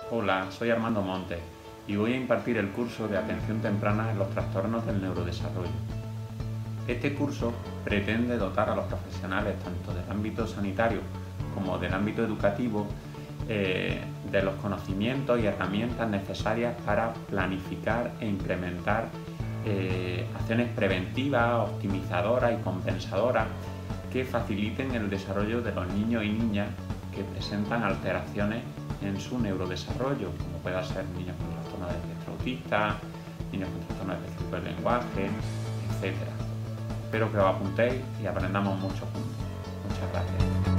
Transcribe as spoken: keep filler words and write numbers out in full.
Hola, soy Armando Montes y voy a impartir el curso de atención temprana en los trastornos del neurodesarrollo. Este curso pretende dotar a los profesionales tanto del ámbito sanitario como del ámbito educativo eh, de los conocimientos y herramientas necesarias para planificar e implementar eh, acciones preventivas, optimizadoras y compensadoras que faciliten el desarrollo de los niños y niñas que presentan alteraciones en su neurodesarrollo, como pueda ser niños con trastorno de espectro autista, niños con trastorno de espectro del lenguaje, etcétera. Espero que os apuntéis y aprendamos mucho juntos. Muchas gracias.